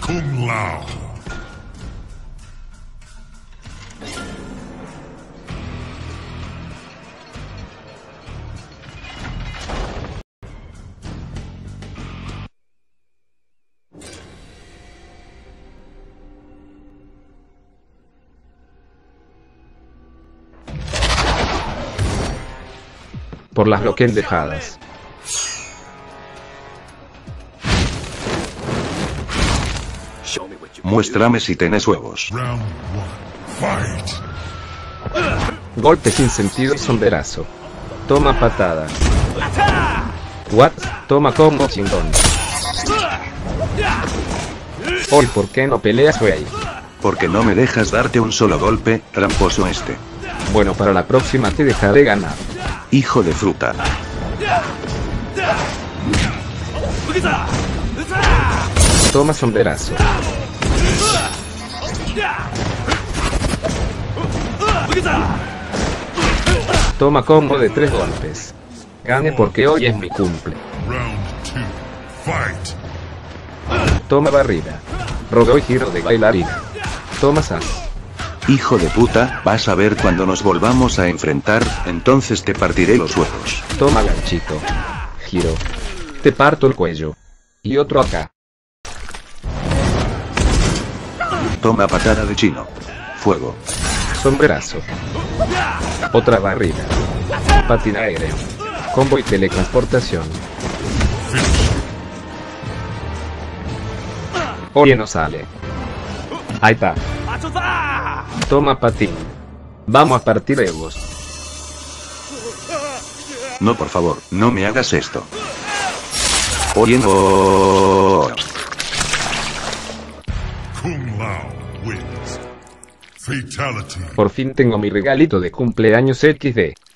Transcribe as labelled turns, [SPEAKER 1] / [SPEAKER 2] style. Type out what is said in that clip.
[SPEAKER 1] Kung Lao.
[SPEAKER 2] Por las loquendejadas.
[SPEAKER 3] Muéstrame si tenés huevos.
[SPEAKER 1] Round 1. Fight.
[SPEAKER 2] Golpe sin sentido y sombrerazo. Toma patada. What? Toma combo chingón. Hoy, ¿por qué no peleas, güey?
[SPEAKER 3] Porque no me dejas darte un solo golpe, tramposo este.
[SPEAKER 2] Bueno, para la próxima te dejaré ganar.
[SPEAKER 3] Hijo de fruta.
[SPEAKER 2] Toma sombrerazo. Toma combo de 3 golpes. Gane porque hoy es mi cumple.
[SPEAKER 1] Round 2. Fight.
[SPEAKER 2] Toma barrida. Rodeo y giro de bailarina. Toma sas.
[SPEAKER 3] Hijo de puta, vas a ver cuando nos volvamos a enfrentar, entonces te partiré los huevos.
[SPEAKER 2] Toma ganchito. Giro. Te parto el cuello. Y otro acá.
[SPEAKER 3] Toma patada de chino. Fuego.
[SPEAKER 2] Sombrerazo. Otra barrida. Patina aéreo. Combo y teletransportación. Oye, no sale. Ahí está. Toma patín. Vamos a partir egos.
[SPEAKER 3] No, por favor, no me hagas esto. Oye, no.
[SPEAKER 1] Kung Lao wins. Fatality.
[SPEAKER 2] Por fin tengo mi regalito de cumpleaños XD.